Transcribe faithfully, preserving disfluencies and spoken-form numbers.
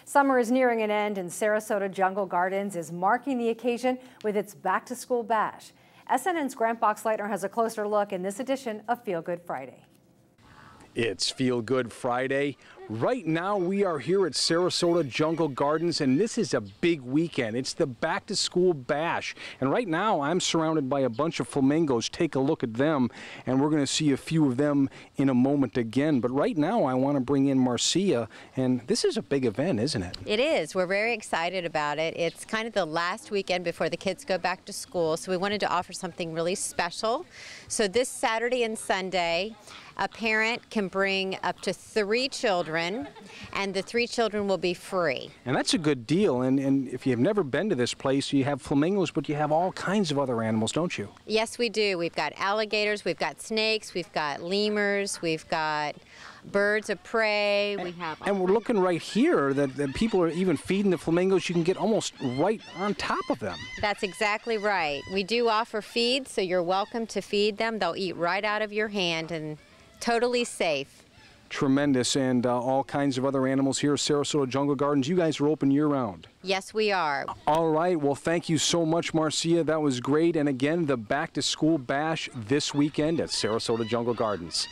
Summer is nearing an end and Sarasota Jungle Gardens is marking the occasion with its Back to School Bash. S N N's Grant Boxleitner has a closer look in this edition of Feel Good Friday. It's Feel Good Friday. Right now we are here at Sarasota Jungle Gardens and this is a big weekend. It's the Back to School Bash. And right now I'm surrounded by a bunch of flamingos. Take a look at them and we're going to see a few of them in a moment again. But right now I want to bring in Marcia, and this is a big event, isn't it? It is. We're very excited about it. It's kind of the last weekend before the kids go back to school, so we wanted to offer something really special. So this Saturday and Sunday, a parent can bring up to three children, and the three children will be free. And that's a good deal. And, and if you've never been to this place, you have flamingos, but you have all kinds of other animals, don't you? Yes, we do. We've got alligators, we've got snakes, we've got lemurs, we've got birds of prey. We have. And we're looking right here that, that people are even feeding the flamingos. You can get almost right on top of them. That's exactly right. We do offer feed, so you're welcome to feed them. They'll eat right out of your hand and totally safe. Tremendous. And uh, all kinds of other animals here at Sarasota Jungle Gardens. You guys are open year-round. Yes, we are. All right. Well, thank you so much, Marcia. That was great. And again, the Back to School Bash this weekend at Sarasota Jungle Gardens.